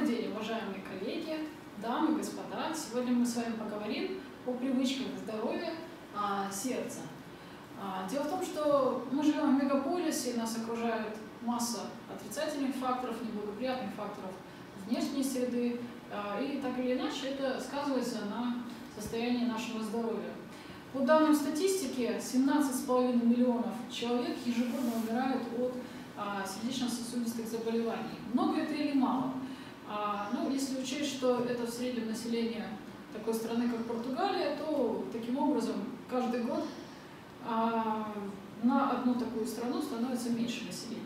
Добрый день, уважаемые коллеги, дамы и господа. Сегодня мы с вами поговорим о привычках здоровья сердца. Дело в том, что мы живем в мегаполисе, и нас окружает масса отрицательных факторов, неблагоприятных факторов внешней среды, и так или иначе это сказывается на состоянии нашего здоровья. По данным статистики, 17,5 миллионов человек ежегодно умирают от сердечно-сосудистых заболеваний. Много это или мало? Если учесть, что это в среднем население такой страны, как Португалия, то таким образом каждый год на одну такую страну становится меньше населения.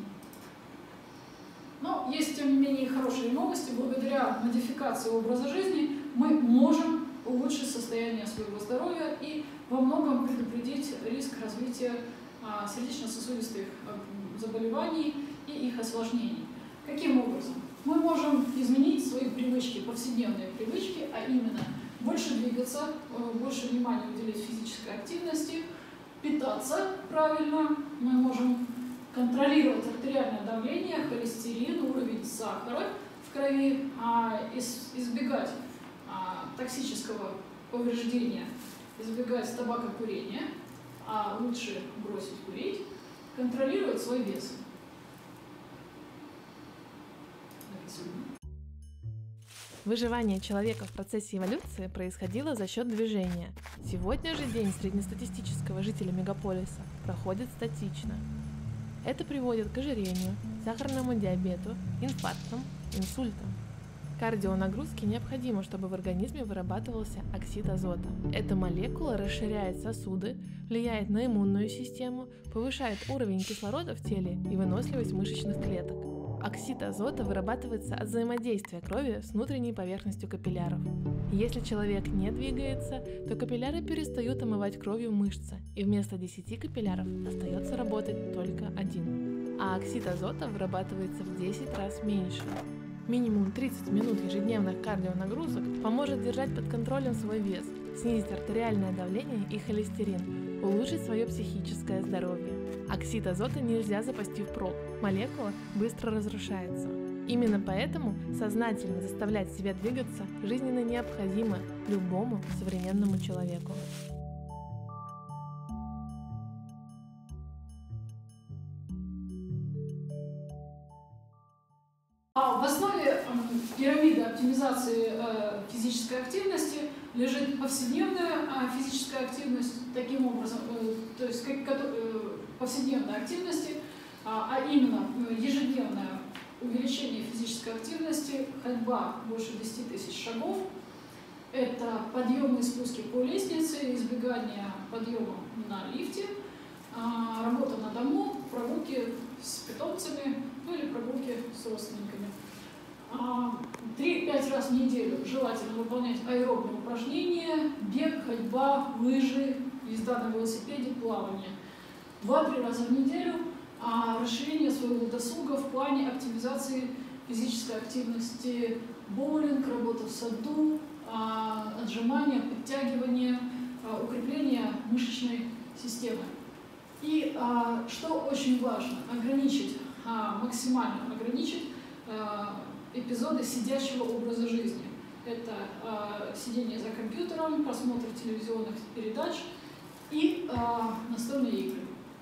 Но есть, тем не менее, хорошие новости. Благодаря модификации образа жизни мы можем улучшить состояние своего здоровья и во многом предупредить риск развития сердечно-сосудистых заболеваний и их осложнений. Каким образом? Мы можем изменить свои привычки, повседневные привычки, а именно больше двигаться, больше внимания уделять физической активности, питаться правильно, мы можем контролировать артериальное давление, холестерин, уровень сахара в крови, избегать токсического повреждения, избегать табакокурения, а лучше бросить курить, контролировать свой вес. Выживание человека в процессе эволюции происходило за счет движения. Сегодня же день среднестатистического жителя мегаполиса проходит статично. Это приводит к ожирению, сахарному диабету, инфарктам, инсультам. Кардионагрузки необходимы, чтобы в организме вырабатывался оксид азота. Эта молекула расширяет сосуды, влияет на иммунную систему, повышает уровень кислорода в теле и выносливость мышечных клеток. Оксид азота вырабатывается от взаимодействия крови с внутренней поверхностью капилляров. Если человек не двигается, то капилляры перестают омывать кровью мышцы, и вместо 10 капилляров остается работать только один. А оксид азота вырабатывается в 10 раз меньше. Минимум 30 минут ежедневных кардионагрузок поможет держать под контролем свой вес, снизить артериальное давление и холестерин, улучшить свое психическое здоровье. Оксид азота нельзя запасти впрок, молекула быстро разрушается. Именно поэтому сознательно заставлять себя двигаться жизненно необходимо любому современному человеку. В основе пирамиды оптимизации физической активности лежит повседневная физическая активность, таким образом, то есть повседневной активности, а именно ежедневное увеличение физической активности, ходьба больше 10 тысяч шагов, это подъемы и спуски по лестнице, избегание подъема на лифте, работа на дому, прогулки с питомцами, или прогулки с родственниками. 3-5 раз в неделю желательно выполнять аэробные упражнения, бег, ходьба, лыжи, езда на велосипеде, плавание. 2-3 раза в неделю расширение своего досуга в плане активизации физической активности, боулинг, работа в саду, отжимания, подтягивания, укрепление мышечной системы. И что очень важно, максимально ограничить эпизоды сидячего образа жизни. Это сидение за компьютером, просмотр телевизионных передач и настольные игры.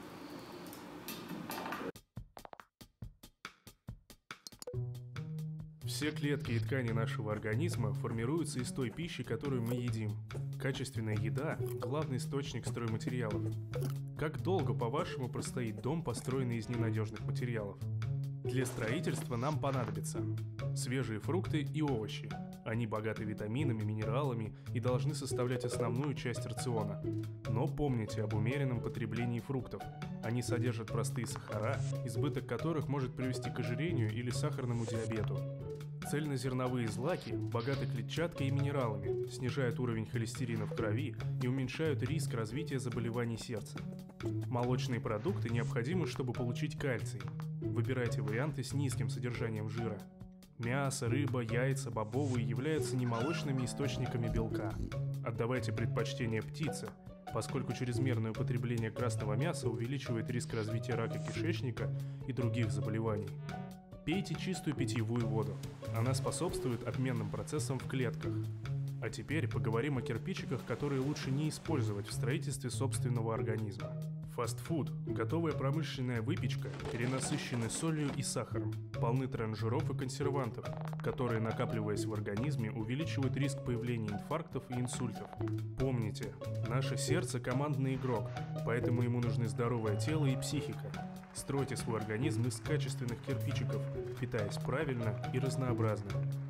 Все клетки и ткани нашего организма формируются из той пищи, которую мы едим. Качественная еда – главный источник стройматериалов. Как долго, по-вашему, простоит дом, построенный из ненадежных материалов? Для строительства нам понадобятся свежие фрукты и овощи. Они богаты витаминами, минералами и должны составлять основную часть рациона. Но помните об умеренном потреблении фруктов. Они содержат простые сахара, избыток которых может привести к ожирению или сахарному диабету. Цельнозерновые злаки богаты клетчаткой и минералами, снижают уровень холестерина в крови и уменьшают риск развития заболеваний сердца. Молочные продукты необходимы, чтобы получить кальций. Выбирайте варианты с низким содержанием жира. Мясо, рыба, яйца, бобовые являются немолочными источниками белка. Отдавайте предпочтение птице, поскольку чрезмерное употребление красного мяса увеличивает риск развития рака кишечника и других заболеваний. Пейте чистую питьевую воду. Она способствует обменным процессам в клетках. А теперь поговорим о кирпичиках, которые лучше не использовать в строительстве собственного организма. Фастфуд – готовая промышленная выпечка, перенасыщенная солью и сахаром, полны транжиров и консервантов, которые, накапливаясь в организме, увеличивают риск появления инфарктов и инсультов. Помните, наше сердце – командный игрок, поэтому ему нужны здоровое тело и психика. Стройте свой организм из качественных кирпичиков, питаясь правильно и разнообразно.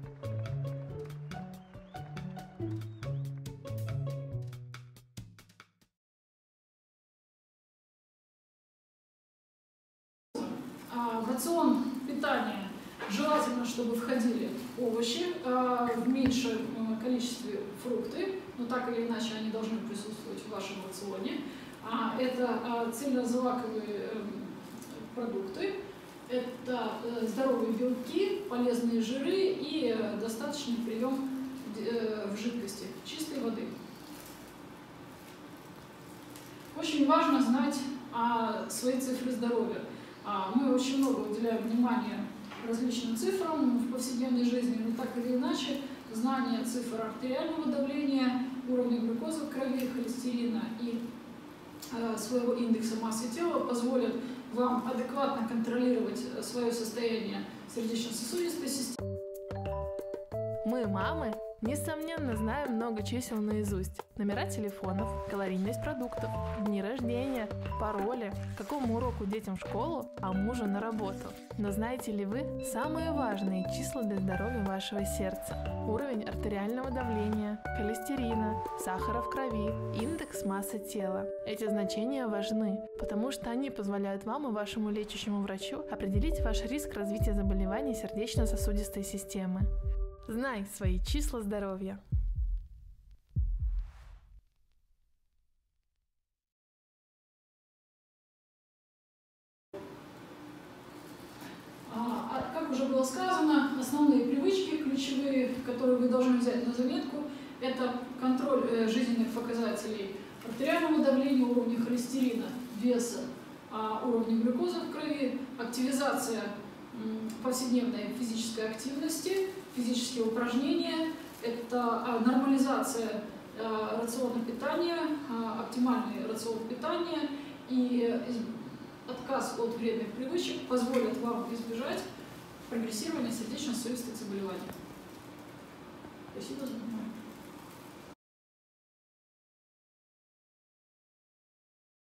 В рацион питания желательно, чтобы входили овощи, в меньшем количестве фрукты, но так или иначе они должны присутствовать в вашем рационе. Это цельнозлаковые продукты, это здоровые белки, полезные жиры и достаточный прием в жидкости, чистой воды. Очень важно знать свои цифры здоровья. Мы очень много уделяем внимания различным цифрам в повседневной жизни, но так или иначе знание цифр артериального давления, уровня глюкозы в крови, холестерина и своего индекса массы тела позволят вам адекватно контролировать свое состояние сердечно-сосудистой системы. Мы, мамы, несомненно, знаем много чисел наизусть. Номера телефонов, калорийность продуктов, дни рождения, пароли, к какому уроку детям в школу, а мужу на работу. Но знаете ли вы самые важные числа для здоровья вашего сердца? Уровень артериального давления, холестерина, сахара в крови, индекс массы тела. Эти значения важны, потому что они позволяют вам и вашему лечащему врачу определить ваш риск развития заболеваний сердечно-сосудистой системы. Знай свои числа здоровья. Как уже было сказано, основные привычки, ключевые, которые вы должны взять на заметку, это контроль жизненных показателей артериального давления, уровня холестерина, веса, уровня глюкозы в крови, активизация повседневной физической активности, физические упражнения, это нормализация рациона питания, оптимальный рацион питания и отказ от вредных привычек позволят вам избежать прогрессирования сердечно-сосудистых заболеваний. Спасибо за внимание.